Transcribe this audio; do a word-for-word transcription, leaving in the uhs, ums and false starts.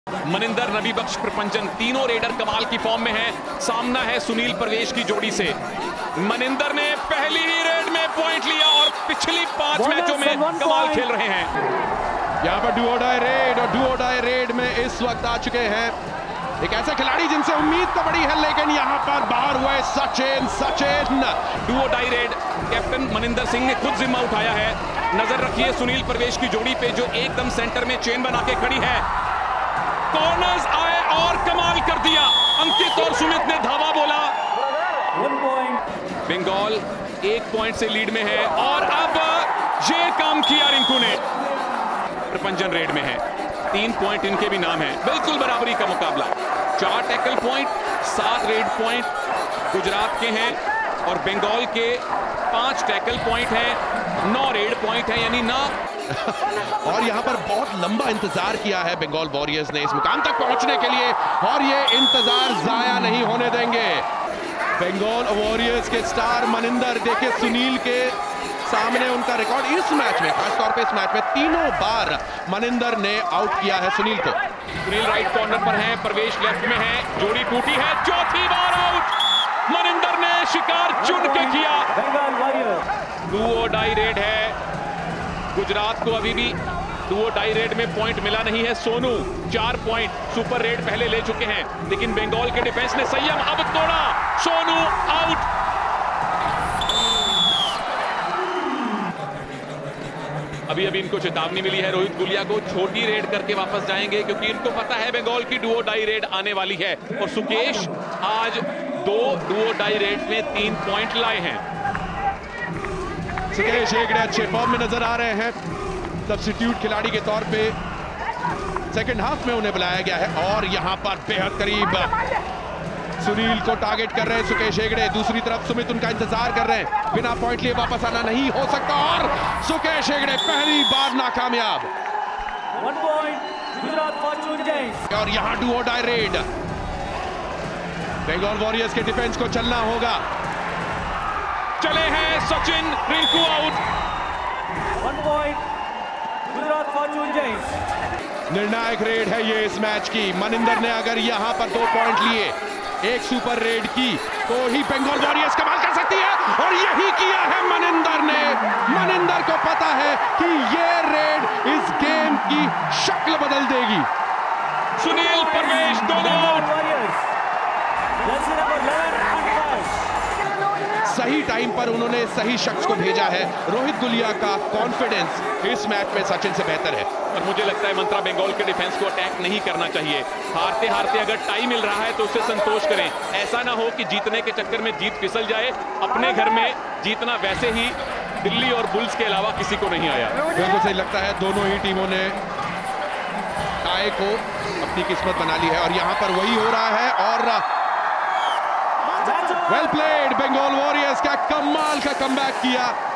मनिंदर नबी बख्श प्रपंचन, तीनों रेडर कमाल की फॉर्म में हैं। सामना है सुनील प्रवेश की जोड़ी से। मनिंदर ने पहली ही रेड में पॉइंट लिया और पिछली पांच मैचों में कमाल खेल रहे हैं। यहाँ पर डू और डाई रेड और डू और डाई रेड में इस वक्त आ चुके हैं एक ऐसे खिलाड़ी जिनसे उम्मीद तो बड़ी है, लेकिन यहाँ पर बाहर हुए Sachin Sachin do or die raid captain Maninder Singh ने खुद जिम्मा उठाया है। नजर रखिए सुनील प्रवेश की जोड़ी पे जो एकदम सेंटर में चेन बना के खड़ी है। कॉर्नर्स आए और कमाल कर दिया। अंकित और सुमित ने धावा बोला। बंगाल एक पॉइंट से लीड में है और अब ये काम किया रिंकू ने। प्रपंचन रेड में है, तीन पॉइंट इनके भी नाम है। बिल्कुल बराबरी का मुकाबला। चार टैकल पॉइंट, सात रेड पॉइंट गुजरात के हैं और बंगाल के पांच टैकल पॉइंट हैं, नौ रेड पॉइंट है, यानी ना और यहाँ पर बहुत लंबा इंतजार किया है बंगाल वॉरियर्स ने इस मुकाम तक पहुंचने के लिए और ये इंतजार जाया नहीं होने देंगे। बंगाल वॉरियर्स के स्टार मनिंदर, देखिए सुनील के सामने उनका रिकॉर्ड इस मैच में, खासतौर पे इस मैच में तीनों बार मनिंदर ने आउट किया है सुनील को। सुनील राइट कॉर्नर पर है, प्रवेश लेफ्ट में है, जोड़ी टूटी है, चौथी बार आउट। मनिंदर ने शिकार चुन के किया। डू और डाई रेड है। गुजरात को अभी भी डू और डाई रेड में पॉइंट मिला नहीं है। सोनू चार पॉइंट सुपर रेड पहले ले चुके हैं, लेकिन बंगाल के डिफेंस ने संयम अब तोड़ा। सोनू आउट। अभी अभी इनको चेतावनी मिली है रोहित गुलिया को, छोटी रेड करके वापस जाएंगे क्योंकि इनको पता है बंगाल की डू और डाई रेड आने वाली है। और सुकेश आज दो डू और डाई रेड में तीन पॉइंट लाए हैं। सुकेश हेगड़े अच्छे फॉर्म में नजर आ रहे हैं। सब्स्टिट्यूट खिलाड़ी के तौर पे सेकंड हाफ में उन्हें बुलाया गया है और यहां पर बेहद करीब सुनील को टारगेट कर रहे हैं सुकेश हेगड़े। दूसरी तरफ सुमित उनका इंतजार कर रहे हैं, बिना पॉइंट लिए वापस आना नहीं हो सकता और सुकेश हेगड़े पहली बार नाकामयाब। One point Gujarat fortuners. और यहां do or die raid. Bengal warriors के डिफेंस को चलना होगा। चले हैं Sachin, Rinku out. One point Gujarat fortuners. निर्णायक रेड है ये इस मैच की। मनिंदर ने अगर यहां पर दो पॉइंट लिए, एक सुपर रेड की, तो ही बंगाल वॉरियर्स कमाल कर सकती है और यही किया है मनिंदर ने। मनिंदर को पता है कि ये रेड इस गेम की शक्ल बदल देगी। सुनील प्रवेश दोनों आउट। सही टाइम पर उन्होंने सही शख्स को भेजा है। रोहित गुलिया का कॉन्फिडेंस इस मैच में सचिन से बेहतर है और मुझे लगता है मंत्रा बंगाल के डिफेंस को अटैक नहीं करना चाहिए। हारते हारते अगर टाइम मिल रहा है तो उससे संतोष करें। ऐसा ना हो कि जीतने के चक्कर में जीत फिसल जाए। अपने घर में जीतना वैसे ही दिल्ली और बुल्स के अलावा किसी को नहीं आया। बिल्कुल सही लगता है। दोनों ही टीमों ने टाई को अपनी किस्मत बना ली है और यहां पर वही हो रहा है। और वेल प्लेड, बंगाल वॉरियर्स क्या कमाल का कमबैक किया।